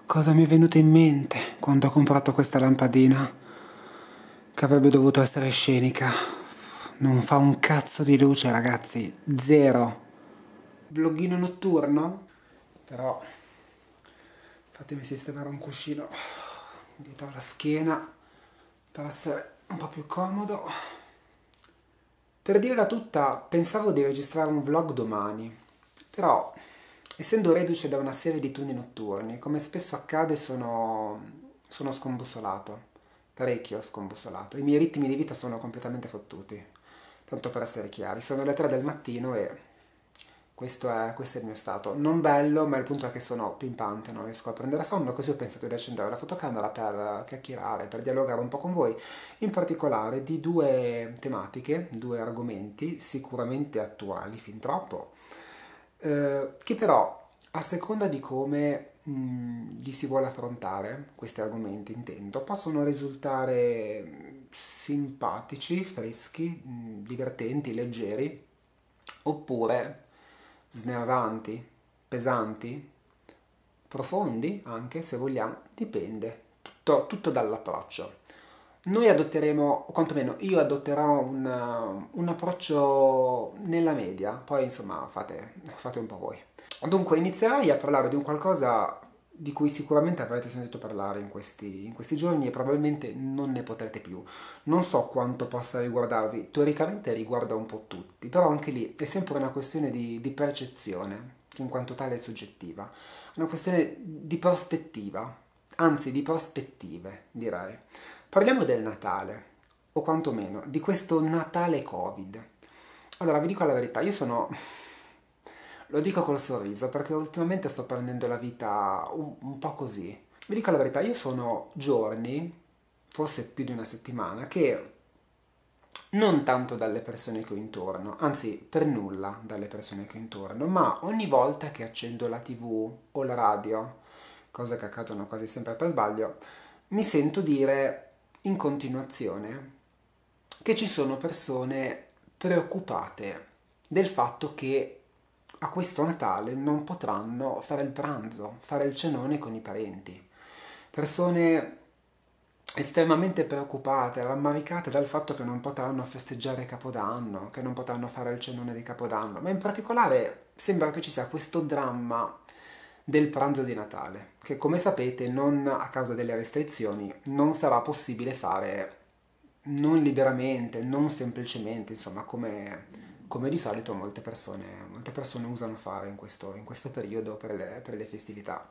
Cosa mi è venuto in mente quando ho comprato questa lampadina? Che avrebbe dovuto essere scenica. Non fa un cazzo di luce, ragazzi. Zero. Vloghino notturno? Però fatemi sistemare un cuscino dietro la schiena per essere un po' più comodo. Per dirla tutta, pensavo di registrare un vlog domani, però essendo reduce da una serie di turni notturni, come spesso accade sono scombussolato, parecchio scombussolato. I miei ritmi di vita sono completamente fottuti, tanto per essere chiari. Sono le 3 del mattino e questo è il mio stato. Non bello, ma il punto è che sono pimpante, non riesco a prendere sonno, così ho pensato di accendere la fotocamera per chiacchierare, per dialogare un po' con voi, in particolare di due tematiche, due argomenti sicuramente attuali, fin troppo, che però a seconda di come li si vuole affrontare, questi argomenti intendo, possono risultare simpatici, freschi, divertenti, leggeri, oppure snervanti, pesanti, profondi anche se vogliamo, dipende, tutto dall'approccio. Noi adotteremo, o quantomeno io adotterò un approccio nella media, poi insomma fate un po' voi. Dunque inizierai a parlare di un qualcosa di cui sicuramente avrete sentito parlare in questi giorni e probabilmente non ne potrete più. Non so quanto possa riguardarvi, teoricamente riguarda un po' tutti, però anche lì è sempre una questione di percezione, che in quanto tale è soggettiva, una questione di prospettiva, anzi di prospettive, direi. Parliamo del Natale, o quantomeno di questo Natale Covid. Allora, vi dico la verità, lo dico col sorriso perché ultimamente sto prendendo la vita un po' così. Vi dico la verità, io sono giorni, forse più di una settimana, che non tanto dalle persone che ho intorno, anzi per nulla dalle persone che ho intorno, ma ogni volta che accendo la TV o la radio, cose che accadono quasi sempre per sbaglio, mi sento dire in continuazione che ci sono persone preoccupate del fatto che a questo Natale non potranno fare il pranzo, fare il cenone con i parenti. Persone estremamente preoccupate, rammaricate dal fatto che non potranno festeggiare Capodanno, che non potranno fare il cenone di Capodanno, ma in particolare sembra che ci sia questo dramma del pranzo di Natale, che come sapete non a causa delle restrizioni non sarà possibile fare non liberamente, non semplicemente, insomma, come di solito molte persone usano fare in questo periodo per le festività.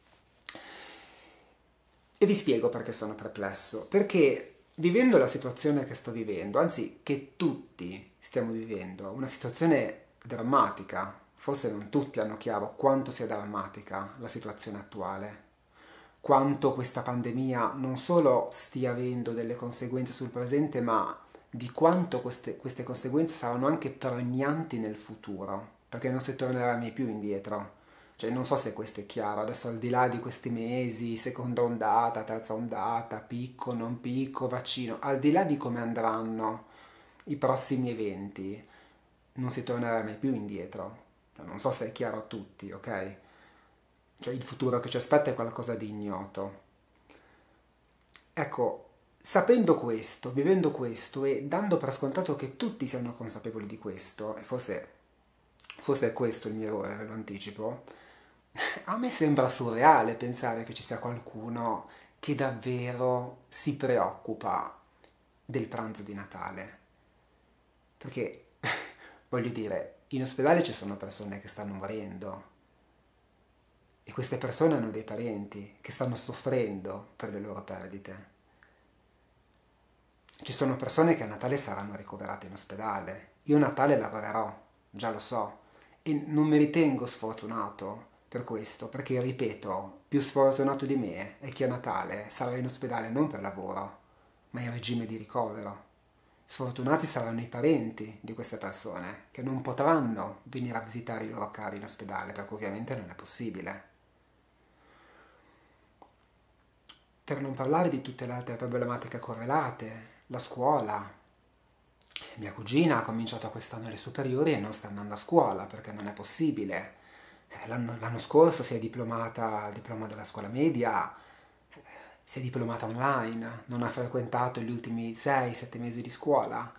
E vi spiego perché sono perplesso. Perché vivendo la situazione che sto vivendo, anzi che tutti stiamo vivendo, una situazione drammatica, forse non tutti hanno chiaro quanto sia drammatica la situazione attuale, quanto questa pandemia non solo stia avendo delle conseguenze sul presente, ma di quanto queste conseguenze saranno anche pregnanti nel futuro, perché non si tornerà mai più indietro. Cioè, non so se questo è chiaro, adesso al di là di questi mesi, seconda ondata, terza ondata, picco, non picco, vaccino, al di là di come andranno i prossimi eventi, non si tornerà mai più indietro. Non so se è chiaro a tutti, ok? Cioè, il futuro che ci aspetta è qualcosa di ignoto. Ecco, sapendo questo, vivendo questo e dando per scontato che tutti siano consapevoli di questo, e forse è questo il mio errore, ve lo anticipo, a me sembra surreale pensare che ci sia qualcuno che davvero si preoccupa del pranzo di Natale. Perché, voglio dire, in ospedale ci sono persone che stanno morendo e queste persone hanno dei parenti che stanno soffrendo per le loro perdite. Ci sono persone che a Natale saranno ricoverate in ospedale. Io a Natale lavorerò, già lo so, e non mi ritengo sfortunato per questo, perché ripeto, più sfortunato di me è chi a Natale sarà in ospedale non per lavoro, ma in regime di ricovero. Sfortunati saranno i parenti di queste persone, che non potranno venire a visitare i loro cari in ospedale, perché ovviamente non è possibile. Per non parlare di tutte le altre problematiche correlate, la scuola. Mia cugina ha cominciato quest'anno le superiori e non sta andando a scuola perché non è possibile. L'anno scorso si è diplomata al diploma della scuola media, si è diplomata online, non ha frequentato gli ultimi 6-7 mesi di scuola.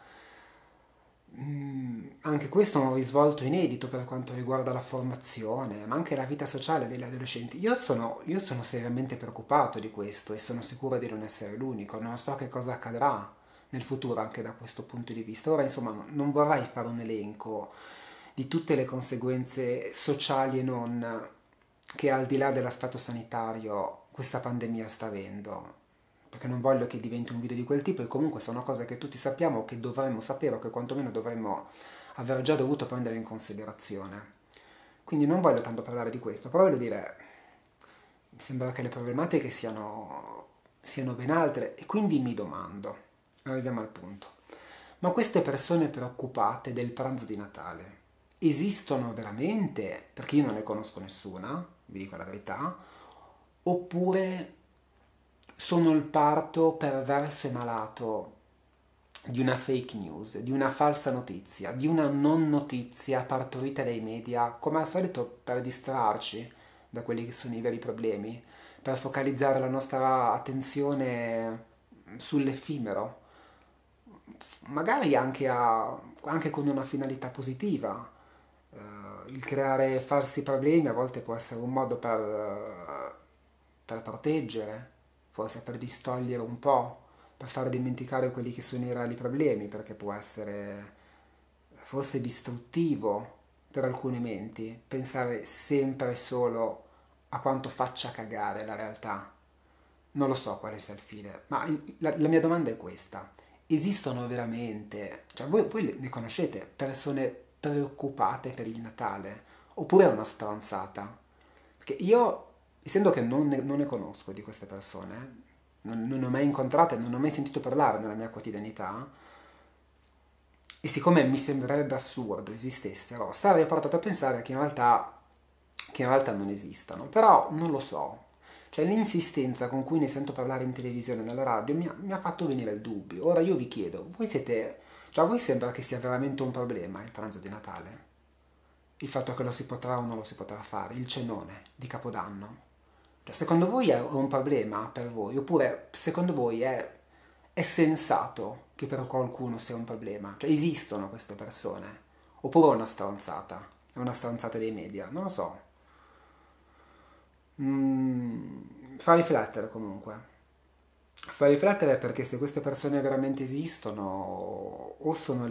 Anche questo è un risvolto inedito per quanto riguarda la formazione, ma anche la vita sociale degli adolescenti. Io sono seriamente preoccupato di questo e sono sicuro di non essere l'unico. Non so che cosa accadrà nel futuro anche da questo punto di vista. Ora, insomma, non vorrei fare un elenco di tutte le conseguenze sociali e non che al di là dell'aspetto sanitario questa pandemia sta avendo, perché non voglio che diventi un video di quel tipo e comunque sono cose che tutti sappiamo, che dovremmo sapere o che quantomeno dovremmo aver già dovuto prendere in considerazione. Quindi non voglio tanto parlare di questo, però voglio dire, mi sembra che le problematiche siano ben altre e quindi mi domando, arriviamo al punto, ma queste persone preoccupate del pranzo di Natale esistono veramente? Perché io non ne conosco nessuna, vi dico la verità, oppure sono il parto perverso e malato di una fake news, di una falsa notizia, di una non notizia partorita dai media, come al solito per distrarci da quelli che sono i veri problemi, per focalizzare la nostra attenzione sull'effimero, magari anche con una finalità positiva. Il creare falsi problemi a volte può essere un modo per proteggere, forse per distogliere un po', per far dimenticare quelli che sono i reali problemi, perché può essere forse distruttivo per alcune menti pensare sempre solo a quanto faccia cagare la realtà. Non lo so quale sia il fine, ma la mia domanda è questa. Esistono veramente, cioè voi ne conoscete persone preoccupate per il Natale? Oppure è una stronzata? Perché io, essendo che non ne conosco di queste persone, non ne ho mai incontrate, non ho mai sentito parlare nella mia quotidianità, e siccome mi sembrerebbe assurdo esistessero, sarei portato a pensare che in realtà non esistano. Però non lo so. Cioè l'insistenza con cui ne sento parlare in televisione e nella radio mi ha fatto venire il dubbio. Ora io vi chiedo, cioè a voi sembra che sia veramente un problema il pranzo di Natale? Il fatto che lo si potrà o non lo si potrà fare, il cenone di Capodanno? Cioè, secondo voi è un problema per voi? Oppure secondo voi è sensato che per qualcuno sia un problema? Cioè esistono queste persone? Oppure è una stronzata? È una stronzata dei media? Non lo so. Fa riflettere comunque. Fa riflettere perché se queste persone veramente esistono o sono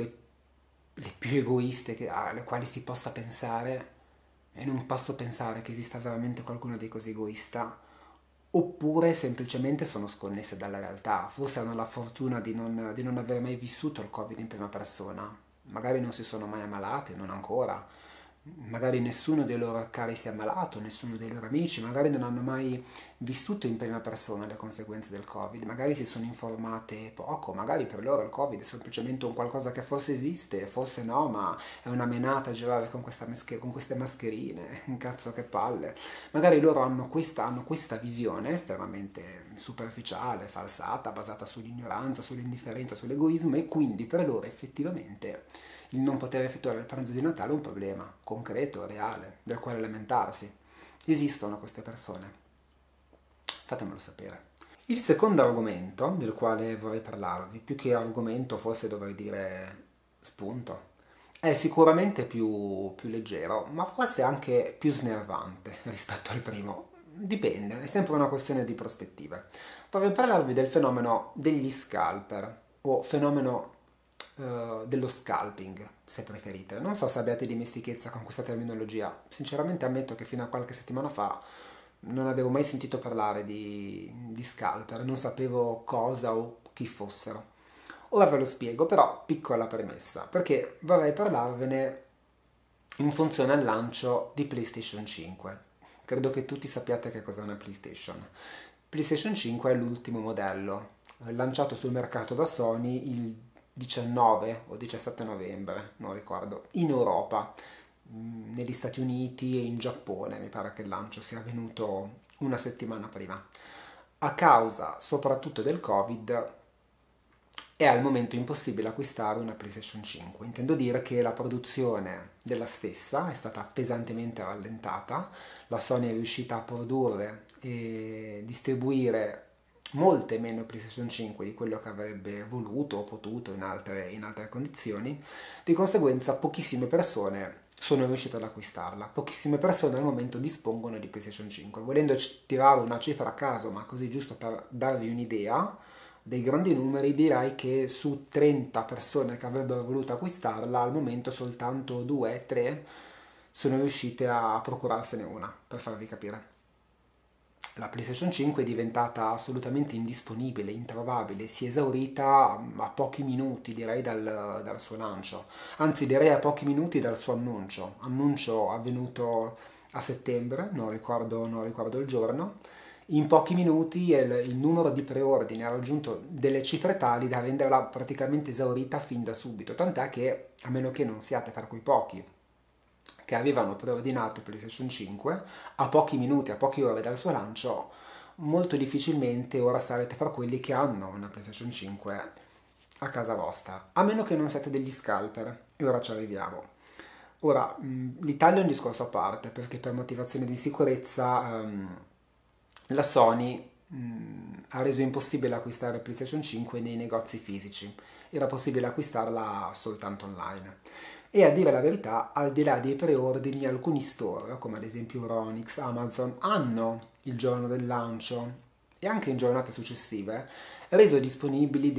le più egoiste alle quali si possa pensare, e non posso pensare che esista veramente qualcuno di così egoista, oppure semplicemente sono sconnesse dalla realtà, forse hanno la fortuna di non aver mai vissuto il Covid in prima persona, magari non si sono mai ammalate, non ancora, magari nessuno dei loro cari si è ammalato, nessuno dei loro amici, magari non hanno mai vissuto in prima persona le conseguenze del Covid, magari si sono informate poco, magari per loro il Covid è semplicemente un qualcosa che forse esiste, forse no, ma è una menata a girare con queste mascherine, un cazzo che palle. Magari loro hanno questa visione estremamente superficiale, falsata, basata sull'ignoranza, sull'indifferenza, sull'egoismo e quindi per loro effettivamente il non poter effettuare il pranzo di Natale è un problema concreto, reale, del quale lamentarsi. Esistono queste persone. Fatemelo sapere. Il secondo argomento del quale vorrei parlarvi, più che argomento forse dovrei dire spunto, è sicuramente più leggero, ma forse anche più snervante rispetto al primo. Dipende, è sempre una questione di prospettive. Vorrei parlarvi del fenomeno degli scalper, o fenomeno dello scalping, se preferite. Non so se abbiate dimestichezza con questa terminologia. Sinceramente ammetto che fino a qualche settimana fa non avevo mai sentito parlare di scalper, non sapevo cosa o chi fossero. Ora ve lo spiego, però piccola premessa, perché vorrei parlarvene in funzione al lancio di PlayStation 5. Credo che tutti sappiate che cos'è una PlayStation. PlayStation 5 è l'ultimo modello, lanciato sul mercato da Sony il 19 o 17 novembre, non ricordo, in Europa, negli Stati Uniti e in Giappone. Mi pare che il lancio sia avvenuto una settimana prima. A causa soprattutto del Covid, è al momento impossibile acquistare una PlayStation 5. Intendo dire che la produzione della stessa è stata pesantemente rallentata, la Sony è riuscita a produrre e distribuire molte meno PlayStation 5 di quello che avrebbe voluto o potuto in altre condizioni, di conseguenza pochissime persone sono riuscite ad acquistarla. Pochissime persone al momento dispongono di PlayStation 5. Volendo tirare una cifra a caso, ma così giusto per darvi un'idea dei grandi numeri, direi che su 30 persone che avrebbero voluto acquistarla, al momento soltanto 2-3 sono riuscite a procurarsene una, per farvi capire. La PlayStation 5 è diventata assolutamente indisponibile, introvabile, si è esaurita a pochi minuti, direi, dal suo lancio. Anzi, direi a pochi minuti dal suo annuncio avvenuto a settembre, non ricordo il giorno. In pochi minuti il numero di preordini ha raggiunto delle cifre tali da renderla praticamente esaurita fin da subito, tant'è che, a meno che non siate fra quei pochi che avevano preordinato PlayStation 5, a pochi minuti, a poche ore dal suo lancio, molto difficilmente ora sarete fra quelli che hanno una PlayStation 5 a casa vostra, a meno che non siate degli scalper, e ora ci arriviamo. Ora, l'Italia è un discorso a parte, perché per motivazioni di sicurezza la Sony ha reso impossibile acquistare PlayStation 5 nei negozi fisici, era possibile acquistarla soltanto online. E a dire la verità, al di là dei preordini, alcuni store, come ad esempio Ronix, Amazon, hanno il giorno del lancio e anche in giornate successive reso disponibili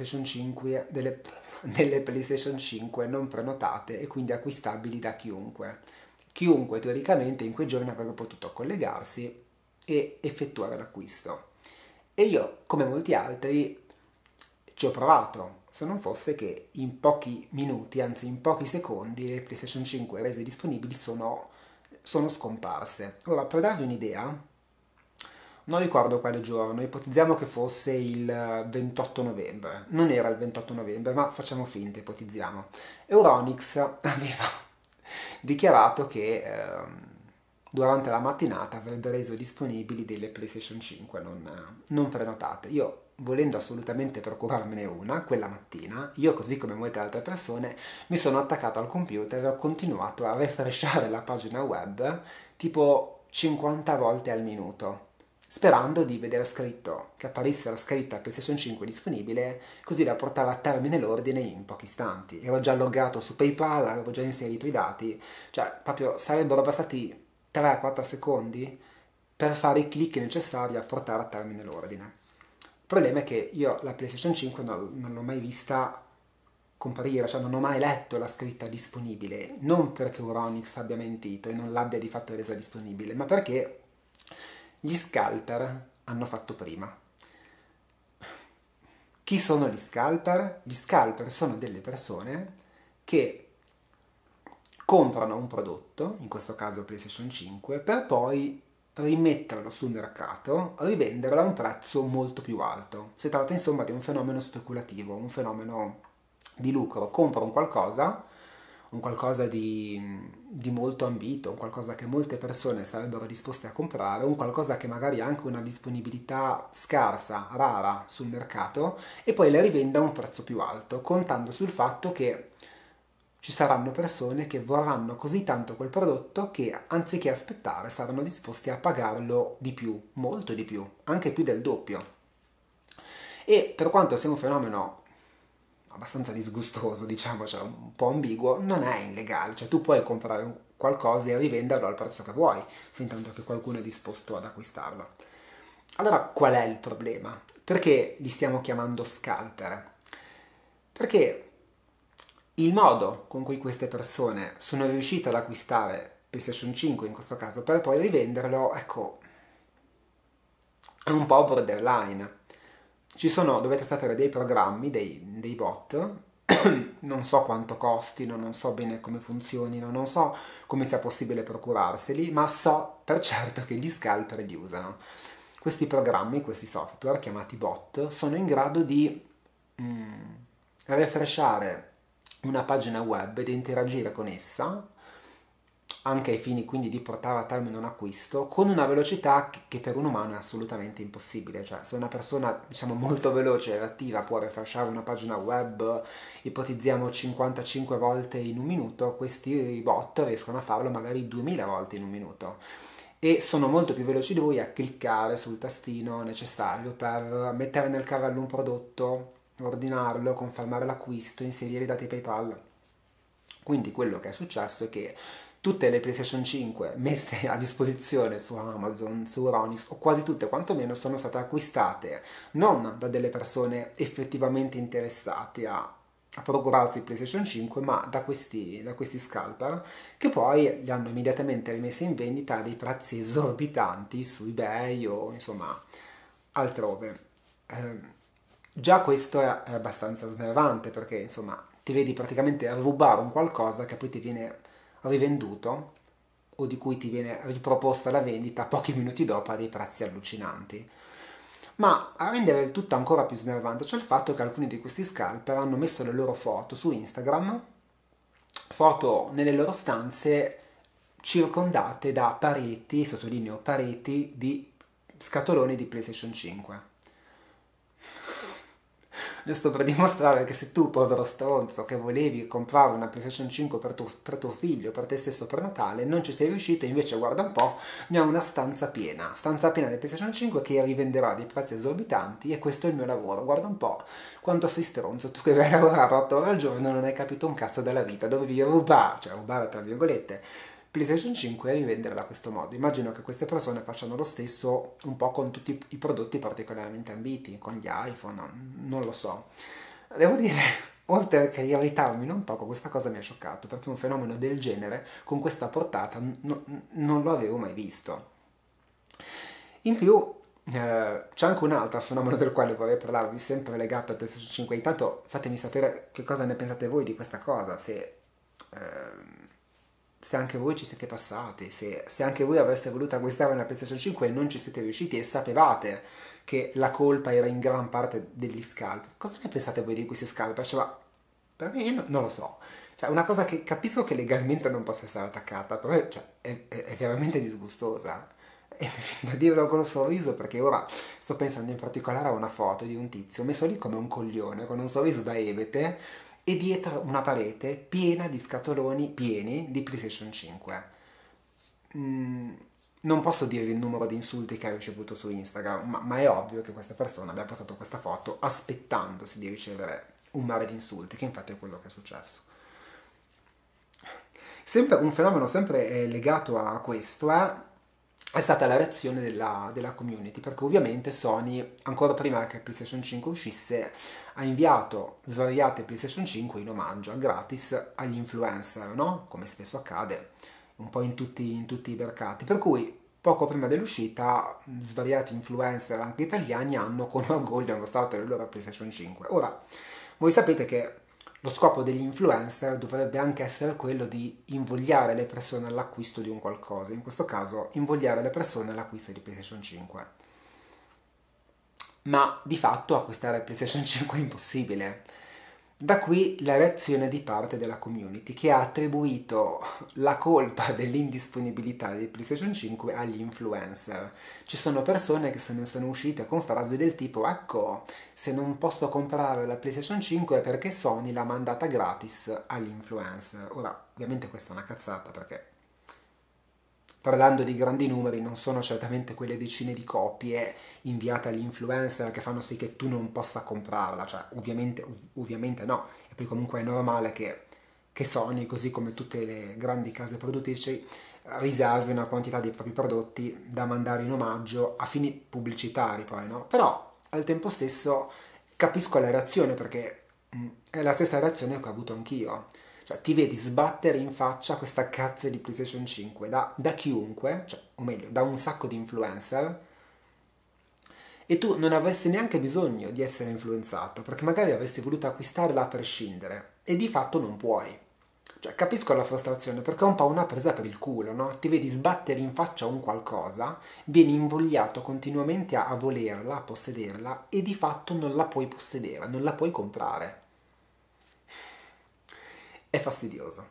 delle PlayStation 5 non prenotate e quindi acquistabili da chiunque. Chiunque teoricamente in quei giorni avrebbe potuto collegarsi e effettuare l'acquisto. E io, come molti altri, ci ho provato, se non fosse che in pochi minuti, anzi in pochi secondi, le PlayStation 5 rese disponibili sono scomparse. Ora, per darvi un'idea, non ricordo quale giorno, ipotizziamo che fosse il 28 novembre. Non era il 28 novembre, ma facciamo finta, ipotizziamo. Euronics aveva dichiarato che durante la mattinata avrebbe reso disponibili delle PlayStation 5 non prenotate. Io, volendo assolutamente procurarmene una, quella mattina, io così come molte altre persone, mi sono attaccato al computer e ho continuato a refreshare la pagina web tipo 50 volte al minuto, sperando di vedere scritto, che apparisse la scritta PlayStation 5 disponibile, così da portare a termine l'ordine in pochi istanti. Ero già loggato su PayPal, avevo già inserito i dati, cioè proprio sarebbero bastati 3-4 secondi per fare i clic necessari a portare a termine l'ordine. Il problema è che io la PlayStation 5 non l'ho mai vista comparire, cioè non ho mai letto la scritta disponibile, non perché Euronics abbia mentito e non l'abbia di fatto resa disponibile, ma perché gli scalper hanno fatto prima. Chi sono gli scalper? Gli scalper sono delle persone che comprano un prodotto, in questo caso PlayStation 5, per poi rimetterlo sul mercato, rivenderlo a un prezzo molto più alto. Si tratta insomma di un fenomeno speculativo, un fenomeno di lucro. Compro un qualcosa di molto ambito, un qualcosa che molte persone sarebbero disposte a comprare, un qualcosa che magari ha anche una disponibilità scarsa, rara sul mercato, e poi le rivende a un prezzo più alto, contando sul fatto che ci saranno persone che vorranno così tanto quel prodotto che anziché aspettare saranno disposti a pagarlo di più, molto di più, anche più del doppio. E per quanto sia un fenomeno abbastanza disgustoso, diciamo, cioè un po' ambiguo, non è illegale, cioè tu puoi comprare qualcosa e rivenderlo al prezzo che vuoi, fin tanto che qualcuno è disposto ad acquistarlo. Allora, qual è il problema? Perché li stiamo chiamando scalper? Perché il modo con cui queste persone sono riuscite ad acquistare PlayStation 5 in questo caso per poi rivenderlo, ecco, è un po' borderline. Dovete sapere, dei programmi, dei bot, non so quanto costino, non so bene come funzionino, non so come sia possibile procurarseli, ma so per certo che gli scalper li usano. Questi programmi, questi software chiamati bot, sono in grado di refreshare una pagina web ed interagire con essa anche ai fini quindi di portare a termine un acquisto, con una velocità che per un umano è assolutamente impossibile. Cioè, se una persona, diciamo, molto veloce e attiva può refreshare una pagina web, ipotizziamo 55 volte in un minuto, questi bot riescono a farlo magari 2000 volte in un minuto. E sono molto più veloci di voi a cliccare sul tastino necessario per mettere nel carrello un prodotto, ordinarlo, confermare l'acquisto, inserire i dati PayPal. Quindi quello che è successo è che tutte le PlayStation 5 messe a disposizione su Amazon, su Ronix, o quasi tutte quantomeno, sono state acquistate non da delle persone effettivamente interessate a procurarsi PlayStation 5, ma da questi scalper, che poi li hanno immediatamente rimessi in vendita a dei prezzi esorbitanti su eBay o insomma altrove. Già questo è abbastanza snervante, perché insomma ti vedi praticamente rubare un qualcosa che poi ti viene rivenduto o di cui ti viene riproposta la vendita pochi minuti dopo a dei prezzi allucinanti. Ma a rendere il tutto ancora più snervante c'è il fatto che alcuni di questi scalper hanno messo le loro foto su Instagram, foto nelle loro stanze circondate da pareti, sottolineo pareti, di scatoloni di PlayStation 5. Giusto per dimostrare che se tu, povero stronzo, che volevi comprare una PlayStation 5 per tuo figlio, per te stesso per Natale, non ci sei riuscito, invece guarda un po', ne ho una stanza piena di PlayStation 5 che rivenderò a dei prezzi esorbitanti, e questo è il mio lavoro. Guarda un po' quanto sei stronzo, tu che vai a lavorare 8 ore al giorno non hai capito un cazzo della vita, dovevi rubare, cioè rubare tra virgolette, PlayStation 5 e rivenderla a questo modo. Immagino che queste persone facciano lo stesso un po' con tutti i prodotti particolarmente ambiti, con gli iPhone, non lo so. Devo dire, oltre che irritarmi non poco, questa cosa mi ha scioccato, perché un fenomeno del genere, con questa portata, non lo avevo mai visto. In più, c'è anche un altro fenomeno del quale vorrei parlarvi, sempre legato al PlayStation 5. Intanto fatemi sapere che cosa ne pensate voi di questa cosa, se anche voi ci siete passati, se anche voi avreste voluto acquistare una PlayStation 5 e non ci siete riusciti e sapevate che la colpa era in gran parte degli scalp. Cosa ne pensate voi di questi scalp? Cioè, ma per me non lo so. Cioè, una cosa che capisco che legalmente non possa essere attaccata, però cioè, è veramente disgustosa. E mi viene da dirlo con un sorriso, perché ora sto pensando in particolare a una foto di un tizio messo lì come un coglione, con un sorriso da ebete, e dietro una parete piena di scatoloni pieni di PlayStation 5. Non posso dirvi il numero di insulti che ha ricevuto su Instagram, ma è ovvio che questa persona abbia postato questa foto aspettandosi di ricevere un mare di insulti, che infatti è quello che è successo. Sempre un fenomeno sempre legato a questo è stata la reazione della community, perché ovviamente Sony, ancora prima che PlayStation 5 uscisse, ha inviato svariate PlayStation 5 in omaggio, gratis, agli influencer, no? Come spesso accade un po' in tutti i mercati. Per cui poco prima dell'uscita svariati influencer, anche italiani, hanno con orgoglio mostrato le loro PlayStation 5. Ora, voi sapete che lo scopo degli influencer dovrebbe anche essere quello di invogliare le persone all'acquisto di un qualcosa, in questo caso invogliare le persone all'acquisto di PlayStation 5. Ma di fatto acquistare PlayStation 5 è impossibile. Da qui la reazione di parte della community, che ha attribuito la colpa dell'indisponibilità di PlayStation 5 agli influencer. Ci sono persone che se ne sono uscite con frasi del tipo: ecco, se non posso comprare la PlayStation 5 è perché Sony l'ha mandata gratis agli influencer. Ora, ovviamente questa è una cazzata, perché parlando di grandi numeri non sono certamente quelle decine di copie inviate agli influencer che fanno sì che tu non possa comprarla, cioè ovviamente no. E poi comunque è normale che Sony, così come tutte le grandi case produttrici, riservi una quantità dei propri prodotti da mandare in omaggio a fini pubblicitari poi, no? Però al tempo stesso capisco la reazione, perché è la stessa reazione che ho avuto anch'io. Cioè, ti vedi sbattere in faccia questa cazzo di PlayStation 5 da chiunque, cioè, o meglio, da un sacco di influencer, e tu non avresti neanche bisogno di essere influenzato, perché magari avresti voluto acquistarla a prescindere, e di fatto non puoi. Cioè, capisco la frustrazione, perché è un po' una presa per il culo, no? Ti vedi sbattere in faccia un qualcosa, vieni invogliato continuamente a volerla, a possederla, e di fatto non la puoi possedere, non la puoi comprare. È fastidioso.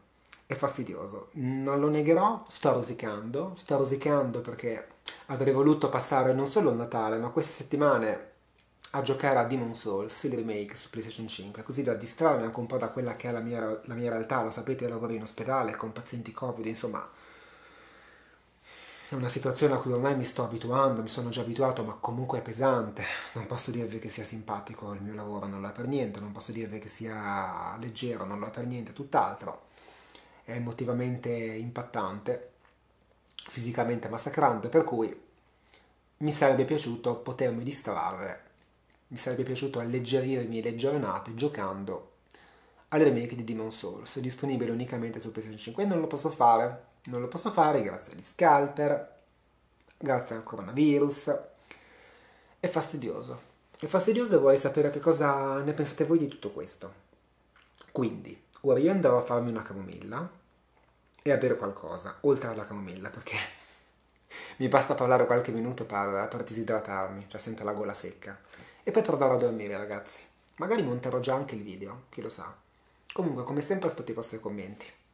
è fastidioso, non lo negherò, sto rosicando perché avrei voluto passare non solo il Natale, ma queste settimane a giocare a Demon's Souls, il remake su PlayStation 5, così da distrarmi anche un po' da quella che è la mia realtà, lo sapete, io lavoro in ospedale con pazienti Covid, insomma, è una situazione a cui ormai mi sto abituando, mi sono già abituato, ma comunque è pesante. Non posso dirvi che sia simpatico il mio lavoro, non lo è per niente, non posso dirvi che sia leggero, non lo è per niente, tutt'altro. È emotivamente impattante, fisicamente massacrante, per cui mi sarebbe piaciuto potermi distrarre, mi sarebbe piaciuto alleggerirmi le giornate giocando al remake di Demon's Souls, disponibile unicamente su PlayStation 5 e non lo posso fare grazie agli scalper, grazie al coronavirus, è fastidioso e vorrei sapere che cosa ne pensate voi di tutto questo. Quindi, ora io andrò a farmi una camomilla e a bere qualcosa, oltre alla camomilla, perché mi basta parlare qualche minuto per disidratarmi, cioè sento la gola secca. E poi proverò a dormire, ragazzi. Magari monterò già anche il video, chi lo sa. Comunque, come sempre, aspetto i vostri commenti.